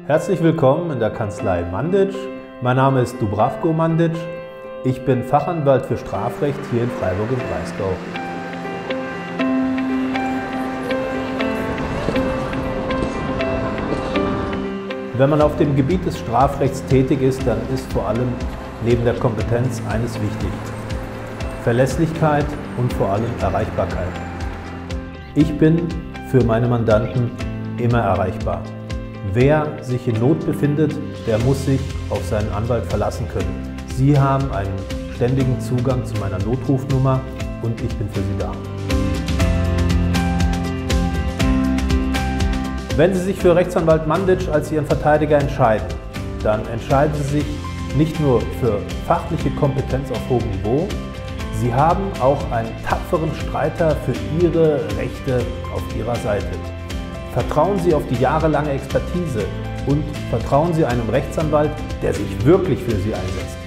Herzlich willkommen in der Kanzlei Mandic. Mein Name ist Dubravko Mandic. Ich bin Fachanwalt für Strafrecht hier in Freiburg im Breisgau. Wenn man auf dem Gebiet des Strafrechts tätig ist, dann ist vor allem neben der Kompetenz eines wichtig: Verlässlichkeit und vor allem Erreichbarkeit. Ich bin für meine Mandanten immer erreichbar. Wer sich in Not befindet, der muss sich auf seinen Anwalt verlassen können. Sie haben einen ständigen Zugang zu meiner Notrufnummer und ich bin für Sie da. Wenn Sie sich für Rechtsanwalt Mandic als Ihren Verteidiger entscheiden, dann entscheiden Sie sich nicht nur für fachliche Kompetenz auf hohem Niveau, Sie haben auch einen tapferen Streiter für Ihre Rechte auf Ihrer Seite. Vertrauen Sie auf die jahrelange Expertise und vertrauen Sie einem Rechtsanwalt, der sich wirklich für Sie einsetzt.